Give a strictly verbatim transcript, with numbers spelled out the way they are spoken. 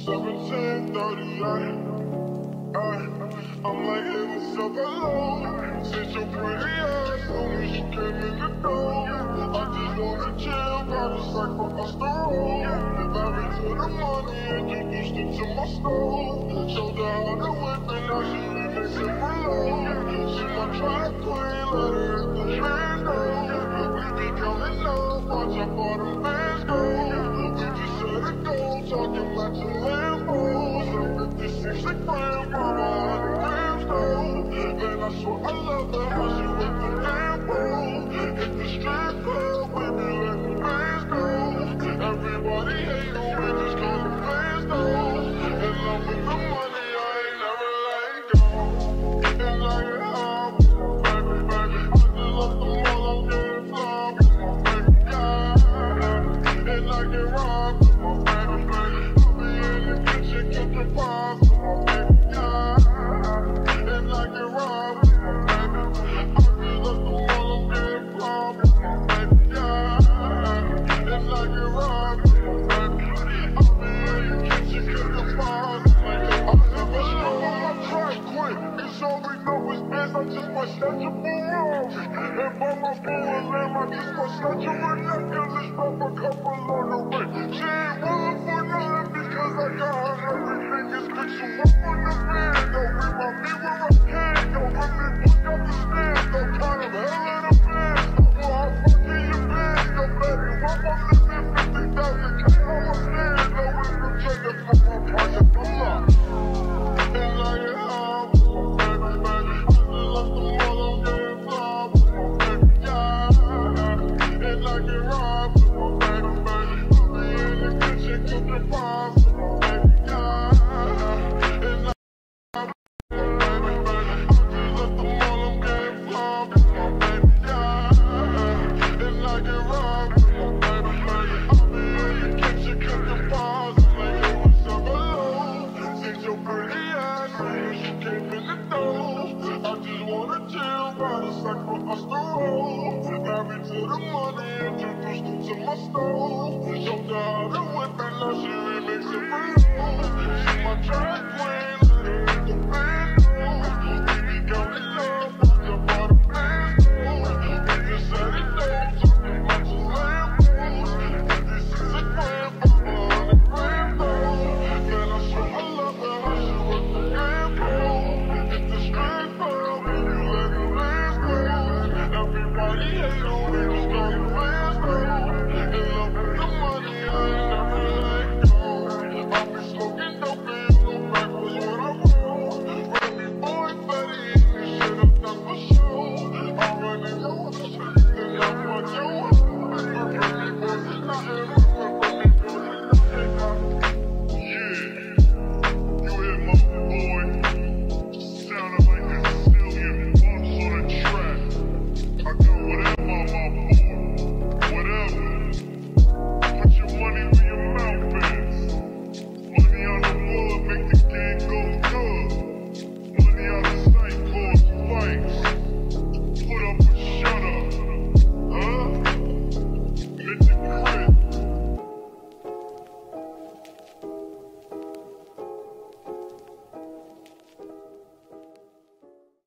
seventeen thirty-eight. I'm like, hey, what's up, hello? Since your pretty ass soon as you came in the door, I just wanna chill, got a sacrifice the road. Married to the money, introduced her to my stove. Showed her how to whip and now she remix it for low. She my track queen, let her hit the window. We be coming up, watch how far them bands go. We just set a goal, talking matching Lambos. fifty-six a gram, mama. Man, I swear I love her, how she with the Lambo. Hit the strip club, we be letting the fans go. Everybody hate you, we just call the fans though. And love with the money, I ain't never letting go. And like it high with my baby, baby. I just love them all, I'm getting fly with my baby, yeah. And like it raw with my baby, baby. I be in the kitchen cooking pies with my baby, yeah. Like it raw with my baby. I feel like the wall, I'm getting fly with my baby, yeah. And like it raw with my baby. I be in the kitchen cooking pies. I never stop on my track quick, cause all we know is biz, I just might snatch a Ferrari. And by my full lamb, I just might snatch a ridiculous drop a couple on the way. She ain't willing for nothing because I got her everything is good, so I'm on the man, though. Remind me where I can, yo, let me push up the stairs, though, kind of hell in a bed. Well, I'm fucking your bed, yo, baby, I'm on living fifty thousand K on my stand, though, with the trigger from my pocket, I'm up. And like it high with my baby, baby. I just left them all, I'm getting fly with my baby, yeah. And like it raw with my baby, baby. I be in the kitchen cooking pies with my